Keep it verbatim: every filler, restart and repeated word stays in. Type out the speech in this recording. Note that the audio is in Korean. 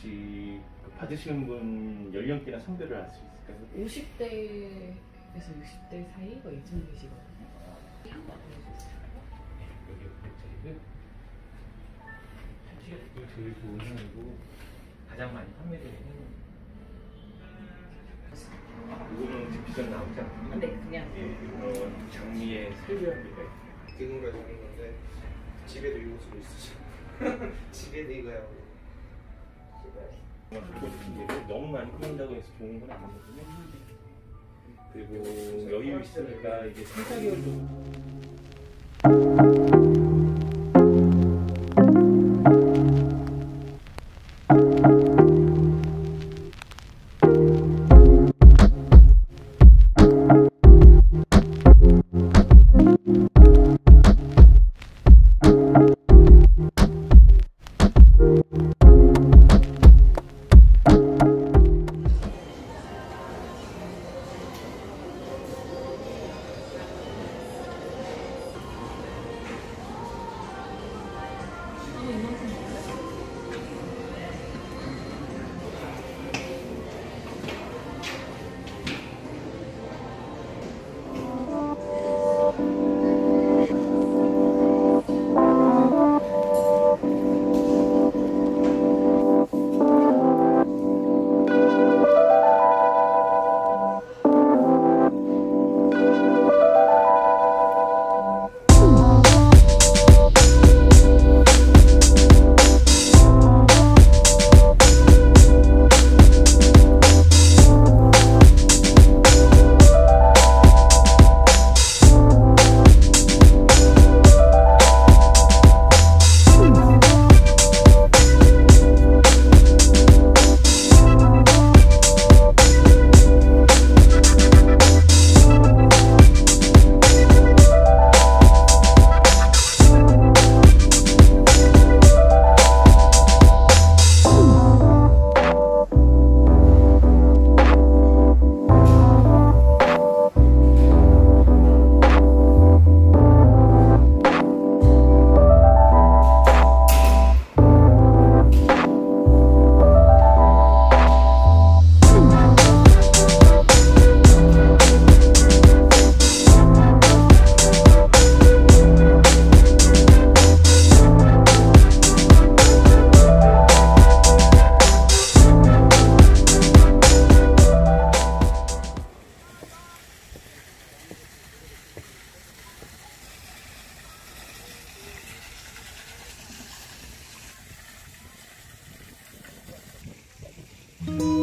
혹시 받으시는 분 연령대나 성별을 알 수 있을까요? 오십 대에서 육십 대 사이 뭐 이쯤 계시거든요. 한번 보여주세요. 여기 저희는 한치가 제일 좋은 향이고 가장 많이 판매되는 향입니다. 이거는 지금 비전 나오지 않나요? 네, 그냥 예, 이건 장미의 설비합니다. 지금까지 하는 건데 집에도 입을 수도 있으시고 집에도 이거야. 듣고 싶은 게 너무 많이 끊는다고 해서 좋은 건 아니거든요. 그리고 여유 있으니까 이게 삼, 사 개월 정도 음.